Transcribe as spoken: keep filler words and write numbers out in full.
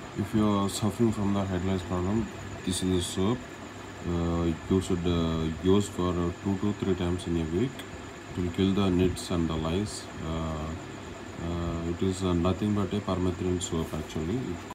If you are suffering from the head lice problem, this is the soap. Uh, you should uh, use for uh, two to three times in a week. It will kill the nits and the lice. Uh, uh, it is uh, nothing but a permethrin soap actually.